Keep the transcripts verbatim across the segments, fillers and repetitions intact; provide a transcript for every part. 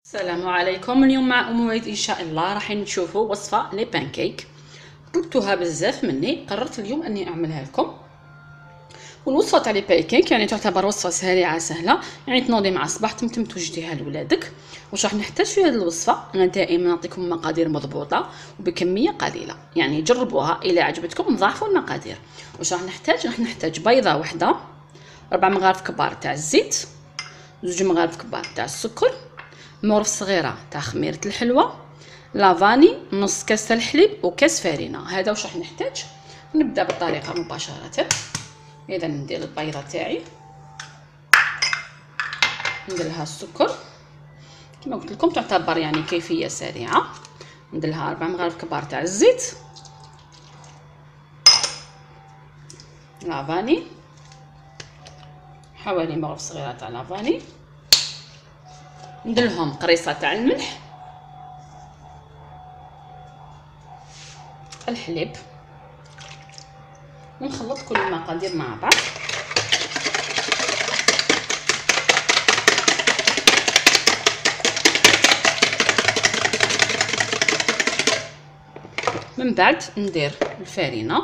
السلام عليكم. اليوم مع ام وليد ان شاء الله راح نشوفوا وصفه لي بانكيك. طلبتوها بزاف مني، قررت اليوم اني اعملها لكم. والوصفه تاع لي بانكيك يعني تعتبر وصفه سريعه سهله، يعني تنوضي مع الصباح تمتم توجديها لولادك. واش راح نحتاج في هذه الوصفه؟ انا دائما نعطيكم مقادير مضبوطه وبكميه قليله، يعني جربوها الى عجبتكم ضاعفوا المقادير. واش راح نحتاج؟ راح نحتاج بيضه واحده، ربع مغارف كبار تاع الزيت، زوج مغارف كبار تاع السكر، مغرف صغيره تاع خميره الحلوى، لافاني، نص كاس تاع الحليب وكاس فرينه. هذا واش راح نحتاج. نبدا بالطريقه مباشره. اذا ندير البيضه تاعي، ندير لها السكر كما قلت لكم، تعتبر يعني كيفيه سريعه. ندير لها أربع مغارف كبار تاع الزيت، لافاني حوالي مغرف صغيره تاع لافاني، ندير لهم قريصه تاع الملح، الحليب، ونخلط كل المقادير مع بعض. من بعد ندير الفرينه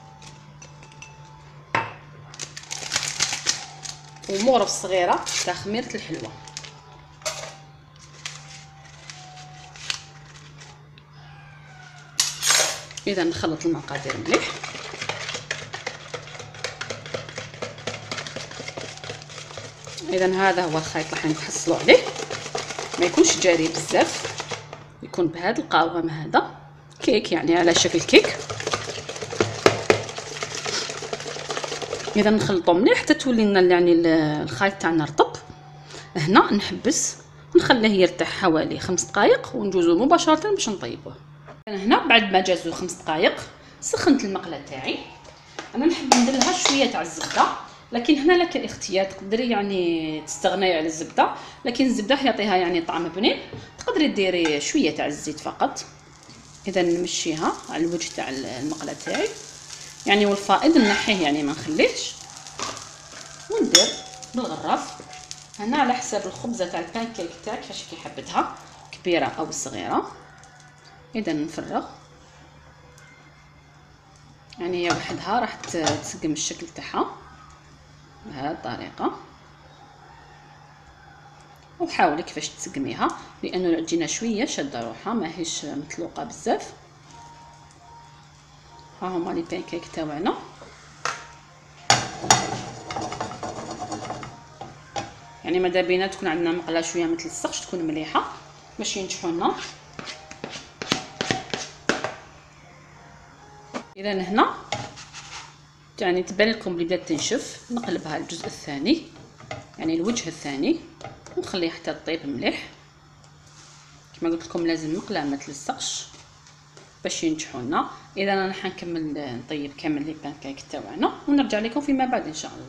ومغرف صغيره تاع خميره الحلوى. اذا نخلط المقادير مليح. اذا هذا هو الخليط اللي حنتحصلوا عليه، ما يكونش جاري بزاف، يكون بهذا القوام. هذا كيك يعني على شكل كيك. اذا نخلطوا مليح حتى تولي لنا يعني الخليط تاعنا رطب. هنا نحبس نخليه يرتاح حوالي خمس دقائق وندوزو مباشره باش نطيبوه. هنا بعد ما جازو خمس دقائق سخنت المقله تاعي. انا نحب ندير لها شويه تاع الزبده، لكن هنا لك الاختيار، تقدري يعني تستغني على الزبده، لكن الزبده يعطيها يعني طعم بنين. تقدري ديري شويه تاع الزيت فقط. اذا نمشيها على الوجه تاع المقله تاعي يعني، والفائض نحيه يعني ما نخليهش. وندير بالغراف هنا على حساب الخبزه تاع البانكيك تاعك كيفاش كي حبتها، كبيره او صغيره. اذا نفرغ يعني هي وحدها راح تسقم الشكل تاعها بهذه الطريقه. وحاولي كيفاش تسقميها، لانه العجينه شويه شاده روحها ماهيش مطلوقه بزاف. ها هما لي بانكيك تاعنا. يعني ماذا بينا تكون عندنا مقله شويه ما تلصقش، تكون مليحه باش ينجحوا لنا. اذا هنا يعني تبان لكم بلي بدات تنشف، نقلبها الجزء الثاني يعني الوجه الثاني ونخليها حتى تطيب مليح. كما قلت لكم لازم مقله ما تلصقش باش ينجحوا لنا. اذا انا حنكمل نطيب كامل لي بانكيك تاعنا ونرجع لكم فيما بعد ان شاء الله.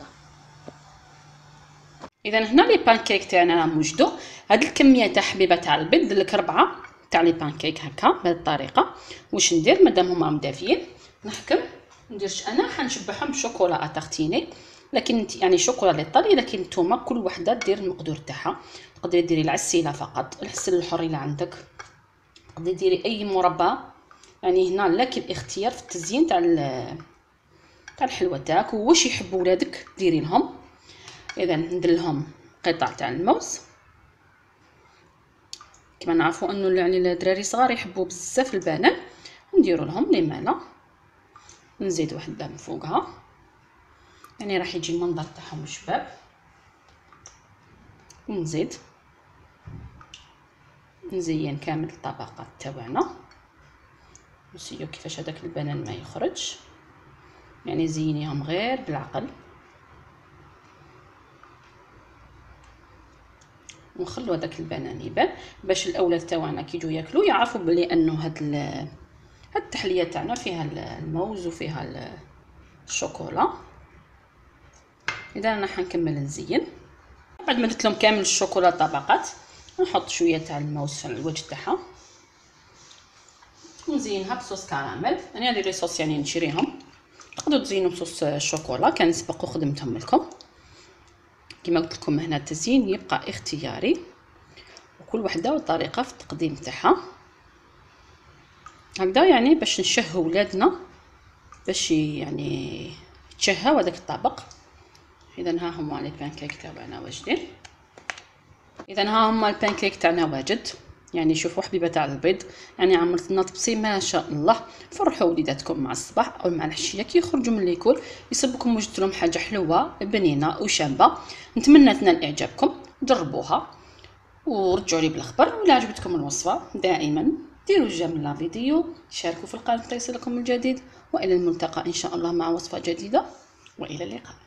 اذا هنا لي بانكيك تاعنا راهم وجدوا. هاد الكميه تاع حبيبه تاع البيض ندير لك ربعه تاع لي بانكيك هكا بهذه الطريقه. واش ندير مادام هما مدافيين نحكم نديرش انا، حنشبعهم بشوكولا اتارتيني، لكن يعني شوكولا لي طري، لكن نتوما كل وحده دير المقدور تاعها. تقدري ديري العسيله فقط، العسل الحر اللي عندك، تقدري ديري اي مربى، يعني هنا لك الاختيار في التزيين تاع تاع الحلوى تاعك واش يحبوا ولادك ديري لهم. اذا ندير لهم قطع تاع الموز. كما نعرفوا انه يعني الدراري صغار يحبوا بزاف البنان، نديروا لهم ليمانه، نزيد وحده من فوقها يعني راح يجي المنظر تاعهم شباب. ونزيد نزين كامل الطبقات تاعنا. نسيو كيفاش هذاك البنان ما يخرج، يعني زينيهم غير بالعقل. ونخلو هذاك البنان يبان باش الاولاد تاعنا كي يجوا ياكلوا يعرفوا بلي انه هاد هاد التحليه تاعنا فيها الموز وفيها الشوكولا. اذا انا حنكمل نزين. بعد ما درت لهم كامل الشوكولا طبقات نحط شويه تاع الموز على الوجه تاعها ونزينها بصوص كراميل. انا هذه لي صوص يعني نشريهم، تقدروا تزينوا بصوص الشوكولا كان سبق وخدمتهم لكم. كما قلت لكم هنا التزيين يبقى اختياري. وكل وحده والطريقه في التقديم تاعها. هكذا يعني باش نشهوا ولادنا باش يعني يتشهاو هذاك الطبق. اذا ها هما لي بانكيك تاعنا واجدين. اذا ها هما البانكيك تاعنا واجد، يعني شوفوا حبيبه تاع البيض، يعني عملت لنا طبسي ما شاء الله. فرحوا وليداتكم مع الصباح او مع العشيه كي يخرجوا من ليكول يصبكم وجدت لهم حاجه حلوه بنينه وشابه. نتمنى تنال اعجابكم، جربوها ورجعوا لي بالاخبار. ولا عجبتكم الوصفه دائما ديروا جيم لا فيديو، شاركوا في القناه ليصلكم الجديد، والى الملتقى ان شاء الله مع وصفه جديده، والى اللقاء.